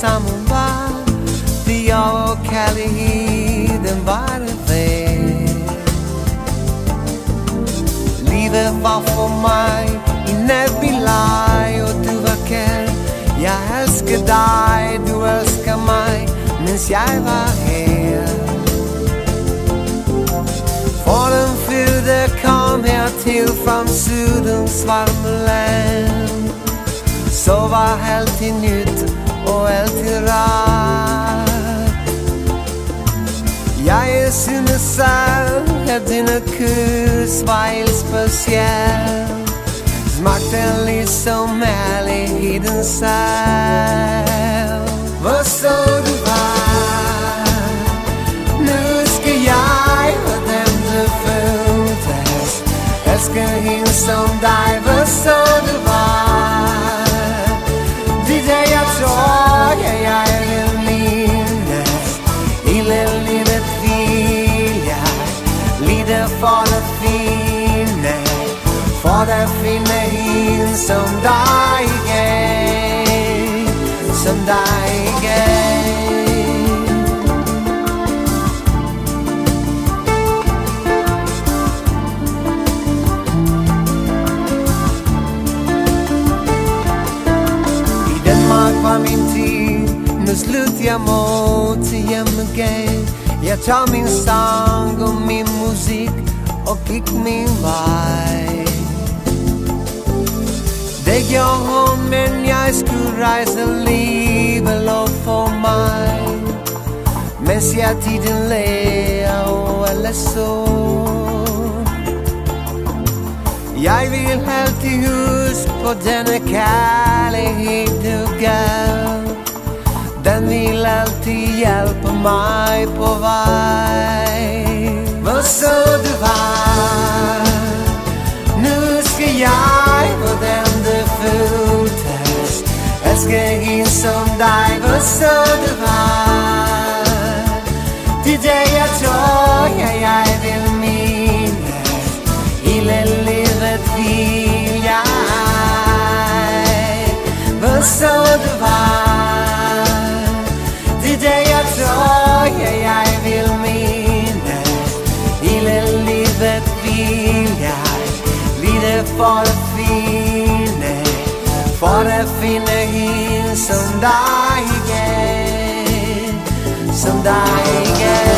som hun var. De over kærligheden var det værd. Livet var for mig i nat vi leg, og du var kær. Jeg elsker dig, du elsker mig, mens jeg var her. For den fylde kom hertil fra sydens varme land. Så var altid nyt og altid rart. Jeg synes selv, at denne kys var helt speciel. Smagte ligesom ærligheden selv. Hvor så du var, nu skal jeg være den du føltes. Elsker hende som dig, hvor så du var. De dag jeg tror, jeg vil mindes. Hele livet vil jeg lide for det fine. For at finde hende som dig igen. Som dig igen. I Danmark var min tid, nu slut jeg må til hjem igen. Jeg tager min sang og min musik og gik min vej. Det gjorde hun, men jeg skulle rejse alligevel op for mig. Mens jeg tiden lærer og alle så. Jeg vil altid huske på denne kærlighed du gav. Den vil altid hjælpe mig på vej. Hvor så du var, nu skal jeg på den du føltes. Elsker hende som dig, hvor så du var. De dag jeg tror, jeg vil mindes. Hele livet vil jeg. Hvor så du var. De dag jeg tror, jeg vil mindes. Hele livet vil jeg lide for det fine. For at finde hende som dig igen. Som dig igen.